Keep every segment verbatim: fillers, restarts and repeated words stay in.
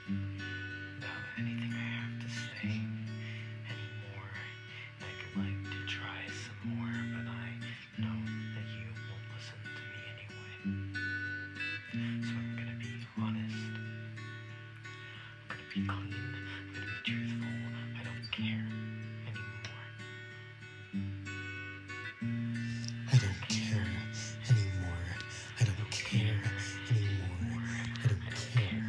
About anything I have to say anymore. I'd like to try some more, but I know that you won't listen to me anyway. So I'm gonna be honest. I'm gonna be clean. I'm gonna be truthful. I don't care anymore. I don't care anymore. I don't care anymore. I don't care.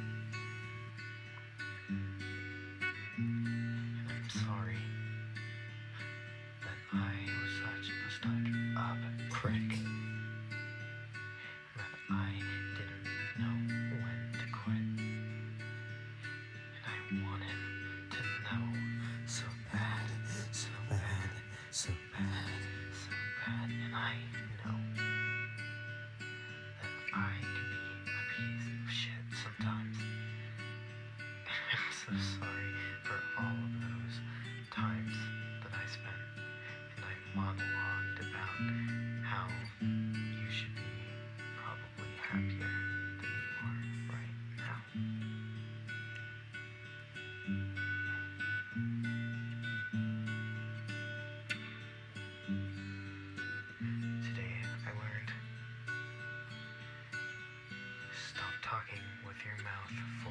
And I'm sorry that I was such a stuck-up prick. That I didn't know when to quit. And I wanted to know so bad, so bad, so bad, so bad. And I know that I can be a piece of shit sometimes. I'm so sorry for all of those times that I spent and I monologued about how you should be probably happier than you are right now. Today I learned, stop talking with your mouth full